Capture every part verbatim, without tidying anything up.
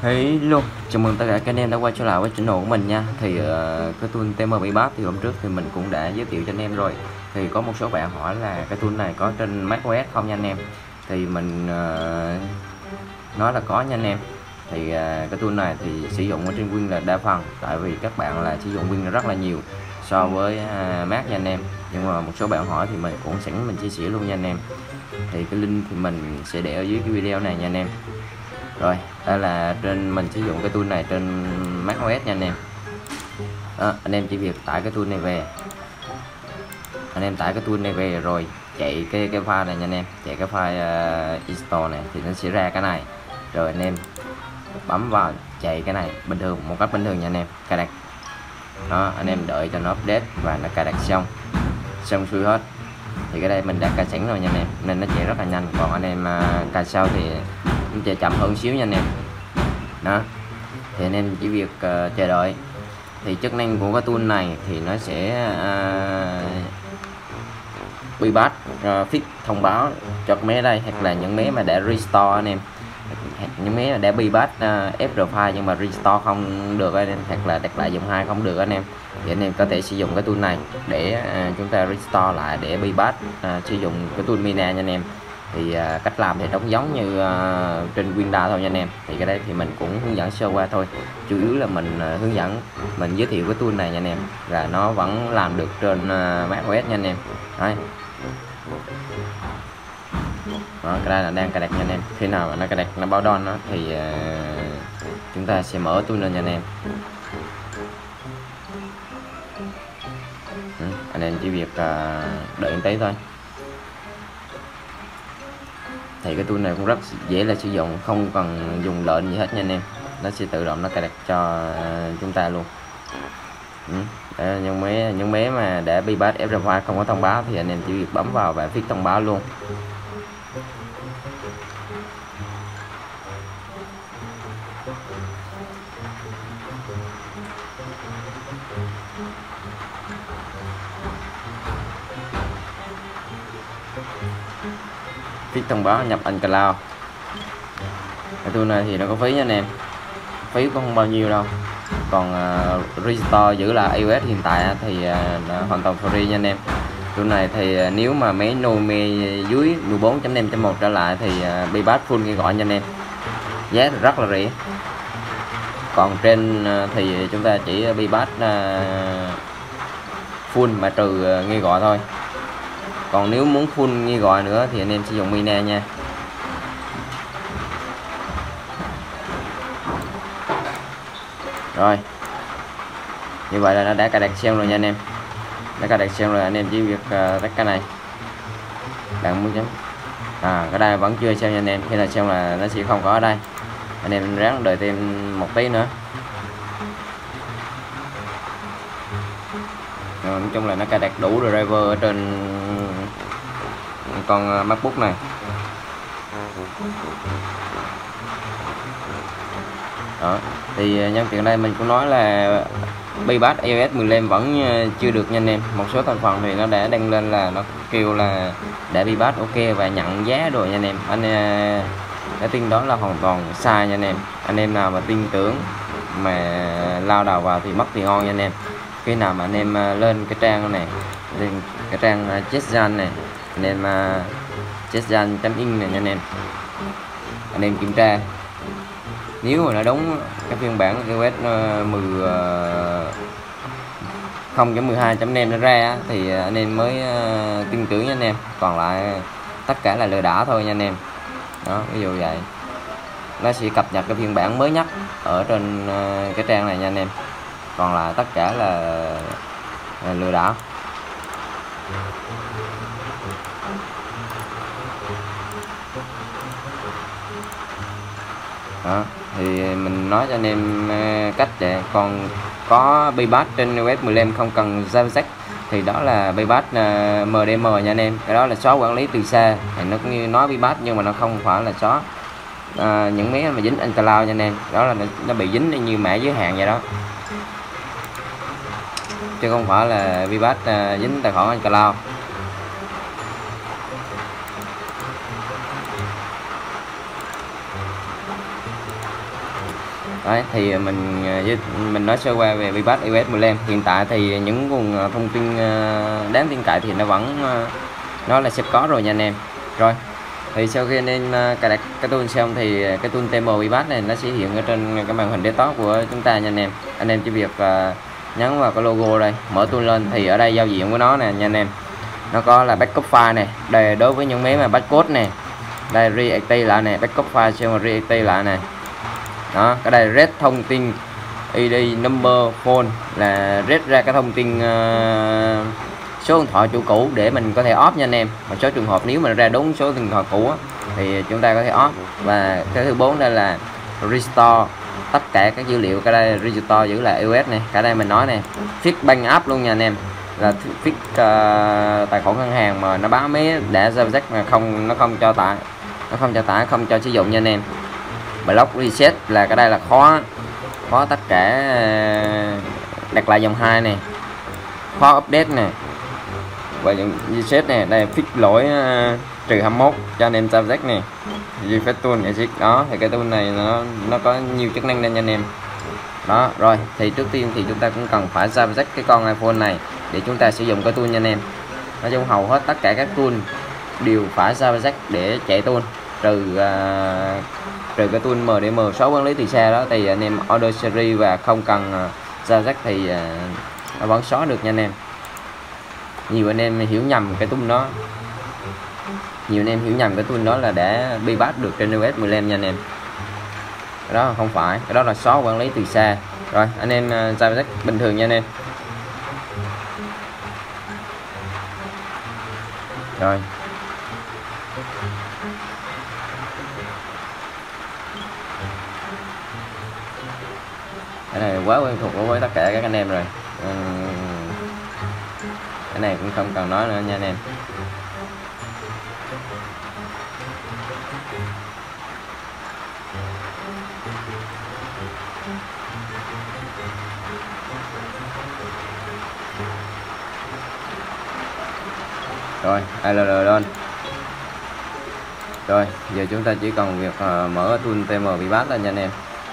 Hello, chào mừng tất cả các anh em đã quay trở lại với channel của mình nha. Thì uh, cái tool tê em Bibat thì hôm trước thì mình cũng đã giới thiệu cho anh em rồi. Thì có một số bạn hỏi là cái tool này có trên macOS không nha anh em. Thì mình uh, nói là có nha anh em. Thì uh, cái tool này thì sử dụng ở trên Win là đa phần, tại vì các bạn là sử dụng Win rất là nhiều so với uh, Mac nha anh em. Nhưng mà một số bạn hỏi thì mình cũng sẵn mình chia sẻ luôn nha anh em. Thì cái link thì mình sẽ để ở dưới cái video này nha anh em. Rồi, đây là trên mình sử dụng cái tool này trên macOS nha anh em. Đó, anh em chỉ việc tải cái tool này về. Anh em tải cái tool này về rồi chạy cái cái file này nha anh em, chạy cái file uh, install này thì nó sẽ ra cái này. Rồi anh em bấm vào chạy cái này bình thường, một cách bình thường nha anh em, cài đặt. Đó, anh em đợi cho nó update và nó cài đặt xong. Xong xuôi hết. Thì cái đây mình đã cài sẵn rồi nha anh em, nên nó chạy rất là nhanh. Còn anh em uh, cài sau thì nó chạy chậm hơn xíu nha anh em. Đó, thì anh em chỉ việc uh, chờ đợi. Thì chức năng của cái tool này thì nó sẽ uh, Bibat uh, fix thông báo cho cái máy đây, hoặc là những máy mà đã restore anh em, những máy mà đã Bibat uh, ép rờ file nhưng mà restore không được anh em, hoặc là đặt lại dòng hai không được anh em, thì anh em có thể sử dụng cái tool này để uh, chúng ta restore lại để Bibat uh, sử dụng cái tool Mina nha anh em. Thì uh, cách làm thì giống giống như uh, trên Windows thôi nha anh em. Thì cái đấy thì mình cũng hướng dẫn sơ qua thôi, chủ yếu là mình uh, hướng dẫn, mình giới thiệu cái tool này nha anh em, là nó vẫn làm được trên uh, macOS nha anh em. Đấy. Đó, cái đây là đang cài đặt nha anh em. Khi nào mà nó cài đặt nó báo đon đó thì uh, chúng ta sẽ mở tool lên nha anh em. Ừ, anh em chỉ việc uh, đợi một tí thôi. Thì cái tool này cũng rất dễ là sử dụng, không cần dùng lệnh gì hết nha anh em, nó sẽ tự động nó cài đặt cho uh, chúng ta luôn. Ừ. Để những máy những máy mà để Bibat ép rờ file không có thông báo thì anh em chỉ việc bấm vào và fix thông báo luôn. Fix thông báo nhập iCloud. Cái tool này thì nó có phí nha anh em, phí cũng không bao nhiêu đâu. Còn uh, restore giữ lại iOS hiện tại thì uh, hoàn toàn free nha anh em. Tool này thì uh, nếu mà máy Nome dưới mười bốn chấm năm chấm một trở lại thì uh, Bibat full nghe gọi nha anh em, giá rất là rẻ. Còn trên uh, thì chúng ta chỉ Bibat uh, full mà trừ uh, nghe gọi thôi. Còn nếu muốn full nghe gọi nữa thì anh em sử dụng Mina nha. Rồi, như vậy là nó đã cài đặt xong rồi nha anh em. Đã cài đặt xong rồi, anh em chỉ việc uh, tắt cái này. Bạn muốn chấm à cái đây vẫn chưa xong nha anh em. Khi nào xong là nó sẽ không có ở đây, anh em ráng đợi thêm một tí nữa. Rồi, nói chung là nó cài đặt đủ driver ở trên con MacBook này. Đó, thì nhân tiện đây mình cũng nói là Bibat iOS mười lăm vẫn chưa được nha anh em. Một số thành phần thì nó đã đăng lên là nó kêu là để Bibat ok và nhận giá rồi nha anh em. Anh cái tin đó là hoàn toàn sai nha anh em. Anh em nào mà tin tưởng mà lao đầu vào thì mất tiền ngon nha anh em. Khi nào mà anh em lên cái trang này, lên cái trang Checkjan này, anh em checkjan chấm in này nha anh em, anh em kiểm tra nếu mà nó đúng cái phiên bản iOS mười không chấm mười hai chấm năm nó ra thì anh em mới tin tưởng nha anh em. Còn lại tất cả là lừa đảo thôi nha anh em. Đó, ví dụ vậy. Nó sẽ cập nhật cái phiên bản mới nhất ở trên cái trang này nha anh em. Còn lại tất cả là, là lừa đảo. Đó, thì mình nói cho anh em cách vậy. Còn có Bibat trên iOS mười lăm không cần JavaScript thì đó là Bibat uh, em đê em nha anh em. Cái đó là xóa quản lý từ xa. Thì nó cũng như nói Bibat nhưng mà nó không phải là xóa uh, những máy mà dính iCloud nha anh em. Đó là nó, nó bị dính như mã giới hạn vậy đó, chứ không phải là Bibat uh, dính tài khoản iCloud. Đấy, thì mình mình nói sơ qua về Vipat i o ét mười lăm. Hiện tại thì những nguồn thông tin đáng tin cậy thì nó vẫn nó là sắp có rồi nha anh em. Rồi thì sau khi anh em cài đặt cái tool xong thì cái tool tê em Vipat này nó sẽ hiện ở trên cái màn hình desktop của chúng ta nha anh em. Anh em chỉ việc nhấn vào cái logo đây, mở tool lên thì ở đây giao diện của nó nè nha anh em. Nó có là backup file này, đây đối với những máy mà backcode này, đây reactive lại này, backup file xong rồi reactive lại này. Đó, cái đây read thông tin i đê number phone là read ra cái thông tin uh, số điện thoại chủ cũ để mình có thể off nha anh em. Một số trường hợp nếu mà ra đúng số điện thoại cũ á, thì chúng ta có thể off. Và cái thứ bốn đây là restore tất cả các dữ liệu. Cái đây restore giữ lại i o ét này, cái đây mình nói này, fix bank app luôn nha anh em, là fix uh, tài khoản ngân hàng mà nó báo máy đã Javajack mà không nó không cho tải nó không cho tải không cho sử dụng nha anh em. Block reset là cái đây là khóa khóa tất cả, đặt lại dòng hai này, khóa update nè, và dòng reset này, đây fix lỗi uh, trừ hai mươi mốt cho anh em Javajack này, reset tool exit. Đó thì cái tool này nó nó có nhiều chức năng nên nha anh em. Đó rồi thì trước tiên thì chúng ta cũng cần phải Javajack cái con iPhone này để chúng ta sử dụng cái tool nha anh em. Nói chung hầu hết tất cả các tool đều phải Javajack để chạy tool, trừ uh, trừ cái tool em đê em số quản lý từ xa đó thì anh em order series và không cần uh, Javajack thì uh, nó vẫn xóa được nha anh em. Nhiều anh em hiểu nhầm cái tool đó nhiều anh em hiểu nhầm cái tool đó là để bypass được trên i o ét mười lăm nha anh em. Cái đó không phải, cái đó là xóa quản lý từ xa. Rồi anh em uh, Javajack bình thường nha anh em. Rồi cái này quá quen thuộc với tất cả các anh em rồi. uhm, cái này cũng không cần nói nữa nha anh em. Rồi a lờ lờ lên. Rồi giờ chúng ta chỉ cần việc uh, mở tool tê em Vipat lên nha anh em.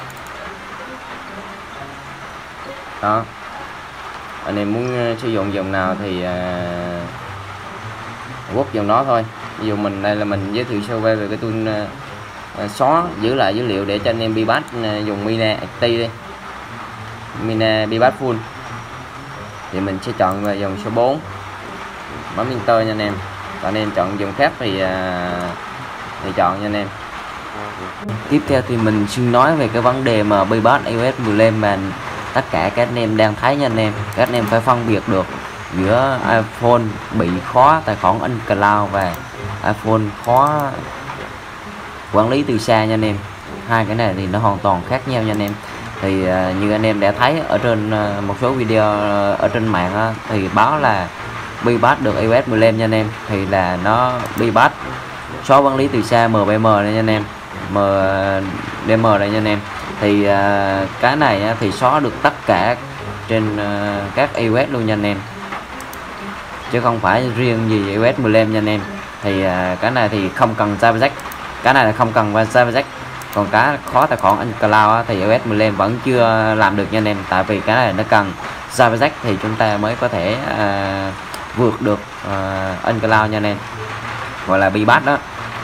Đó, anh em muốn uh, sử dụng dòng nào thì uh, quốc dòng đó thôi. Ví dụ mình đây là mình giới thiệu sơ về về cái tool uh, uh, xóa giữ lại dữ liệu để cho anh em Vipat uh, dùng Mina active đi, Mina Vipat full thì mình sẽ chọn vào dòng số bốn, bấm enter nha anh em. Còn anh em chọn dòng khác thì uh, thì chọn nha anh em. Tiếp theo thì mình xin nói về cái vấn đề mà bypass i o ét mười lăm mà tất cả các anh em đang thấy nha anh em. Các anh em phải phân biệt được giữa iPhone bị khóa tài khoản iCloud và iPhone khóa quản lý từ xa nha anh em. Hai cái này thì nó hoàn toàn khác nhau nha anh em. Thì uh, như anh em đã thấy ở trên uh, một số video uh, ở trên mạng uh, thì báo là bypass được i o ét mười lăm nha anh em, thì là nó bypass xóa quản lý từ xa em pê em đây nha anh em, em đê em đây nha anh em. Thì uh, cái này uh, thì xóa được tất cả trên uh, các i o ét luôn nha anh em, chứ không phải riêng gì i o ét mười lăm nha anh em. Thì uh, cái này thì không cần Javajack, cái này là không cần qua Javajack. Còn cái khóa tài khoản iCloud thì i o ét mười lăm vẫn chưa làm được nha anh em, tại vì cái này nó cần Javajack thì chúng ta mới có thể uh, vượt được uh, iCloud nha anh em, gọi là bypass đó.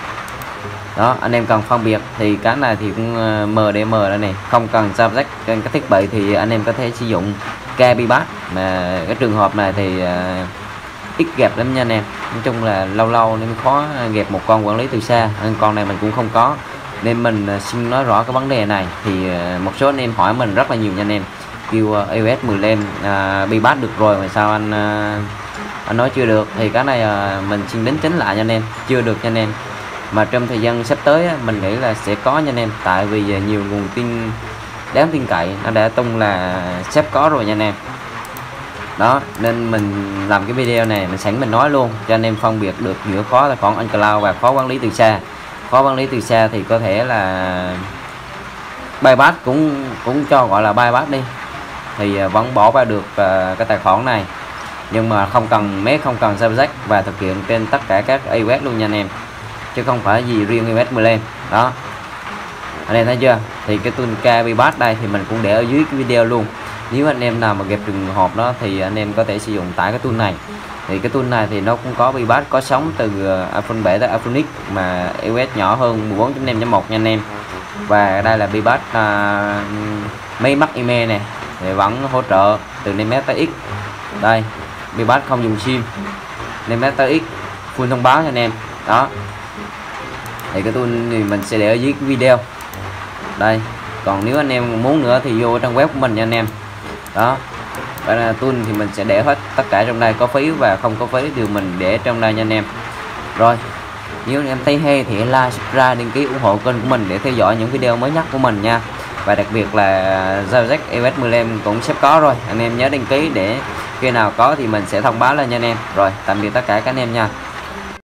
Đó anh em cần phân biệt thì cái này thì cũng uh, em đê em đây này, không cần Javajack trên các thiết bị thì anh em có thể sử dụng ca bypass, mà cái trường hợp này thì uh, ít gặp lắm nha anh em. Nói chung là lâu lâu nên khó gặp một con quản lý từ xa, con này mình cũng không có, nên mình xin nói rõ cái vấn đề này. Thì một số anh em hỏi mình rất là nhiều nha anh em, kêu i o ét mười lăm uh, bypass được rồi mà sao anh uh, anh nói chưa được. Thì cái này uh, mình xin đính chính lại nha anh em, chưa được nha anh em, mà trong thời gian sắp tới mình nghĩ là sẽ có nha anh em, tại vì nhiều nguồn tin đáng tin cậy nó đã tung là sắp có rồi nha anh em. Đó nên mình làm cái video này mình sẵn mình nói luôn cho anh em phân biệt được giữa khóa tài khoản iCloud và khóa quản lý từ xa. Khóa quản lý từ xa thì có thể là bypass, cũng cũng cho gọi là bypass đi, thì vẫn bỏ qua được uh, cái tài khoản này, nhưng mà không cần máy, không cần Javajack và thực hiện trên tất cả các i o ét luôn nha anh em, chứ không phải gì riêng i o ét mười lăm. Đó anh em thấy chưa, thì Thì cái tool ca bê bát đây thì mình cũng để ở dưới cái video luôn. Nếu anh em nào mà gặp trường hợp đó thì anh em có thể sử dụng tải cái tool này. Thì cái tool này thì nó cũng có bê bát có sóng từ iPhone bảy tới iPhone X mà i ô ét nhỏ hơn mười bốn chấm năm chấm một nha anh em. Và đây là bê bát uh, mấy mắt email này thì vẫn hỗ trợ từ năm S tới X. Đây bê bát không dùng sim, năm S tới X full thông báo cho anh em đó. Thì cái tool thì mình sẽ để ở dưới cái video đây. Còn nếu anh em muốn nữa thì vô trang web của mình nha anh em đó. Và là tool thì mình sẽ để hết tất cả trong đây, có phí và không có phí đều mình để trong đây nha anh em. Rồi nếu anh em thấy hay thì like, subscribe, đăng ký ủng hộ kênh của mình để theo dõi những video mới nhất của mình nha. Và đặc biệt là Zalo i ô ét mười lăm cũng sắp có rồi, anh em nhớ đăng ký để khi nào có thì mình sẽ thông báo lên nha anh em. Rồi tạm biệt tất cả các anh em nha.